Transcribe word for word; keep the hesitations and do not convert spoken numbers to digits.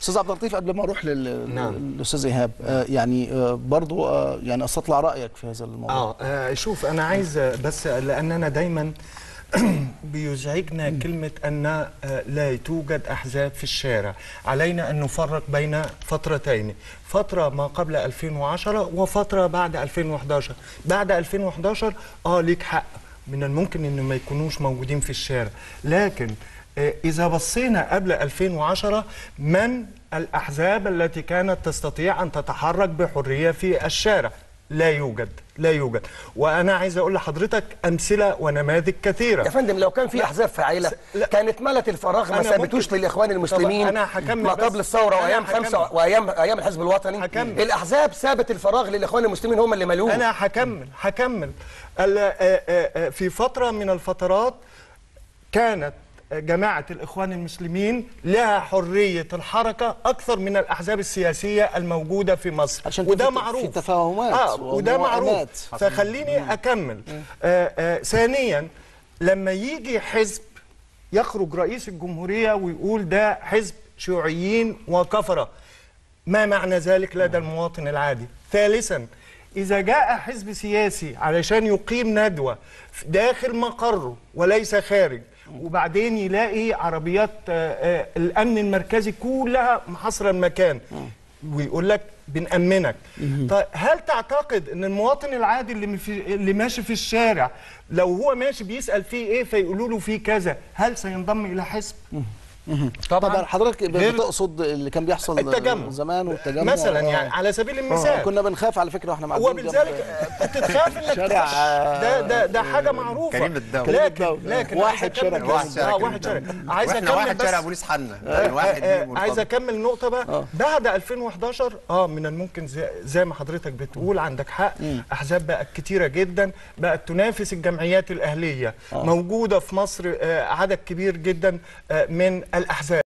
استاذ عبد اللطيف، قبل ما اروح نعم. للاستاذ ايهاب، آه يعني آه برضو آه يعني استطلع رايك في هذا الموضوع. اه, آه شوف، انا عايز بس لاننا دايما بيزعجنا كلمة أن لا توجد أحزاب في الشارع. علينا أن نفرق بين فترتين، فترة ما قبل ألفين وعشرة وفترة بعد ألفين وأحد عشر. بعد ألفين وأحد عشر آه ليك حق، من الممكن أن ما يكونوش موجودين في الشارع، لكن إذا بصينا قبل ألفين وعشرة، من الأحزاب التي كانت تستطيع أن تتحرك بحرية في الشارع؟ لا يوجد، لا يوجد. وانا عايز اقول لحضرتك امثله ونماذج كثيره يا فندم. لو كان في احزاب فاعله كانت ملت الفراغ، ما سابتوش للاخوان المسلمين أنا ما قبل الثوره وايام خمسه وايام ايام الحزب الوطني. هكمل. الاحزاب سابت الفراغ للاخوان المسلمين، هم اللي ملوه. انا هكمل هكمل في فتره من الفترات كانت جماعة الإخوان المسلمين لها حرية الحركة أكثر من الأحزاب السياسية الموجودة في مصر، عشان وده معروف، في تفاهمات آه وده معروف. فخليني أكمل. آه آه ثانيا، لما يجي حزب يخرج رئيس الجمهورية ويقول ده حزب شيوعيين وكفرة، ما معنى ذلك لدى المواطن العادي؟ ثالثا، إذا جاء حزب سياسي علشان يقيم ندوة داخل مقره وليس خارج، وبعدين يلاقي عربيات الأمن المركزي كلها محاصرة المكان ويقول لك بنأمنك، طيب هل تعتقد ان المواطن العادي اللي في اللي ماشي في الشارع لو هو ماشي بيسأل فيه ايه فيقولوا له فيه كذا، هل سينضم الى حزب؟ طبعا حضرتك بتقصد اللي كان بيحصل التجمع زمان والتجمع مثلا، يعني على سبيل المثال كنا بنخاف على فكره واحنا معديين، وبالذلك تتخاف انك شارع ده ده ده حاجه معروفه كريم الدولة، لكن لكن واحد شارع اه واحد شارع عايز اكمل واحد شارع بوليس حنا واحد عايز اكمل نقطه بقى. بعد ألفين وأحد عشر اه من الممكن زي, زي ما حضرتك بتقول، عندك حق، احزاب بقت كتيره جدا، بقت تنافس الجمعيات الاهليه، موجوده في مصر عدد كبير جدا من الاحزاب.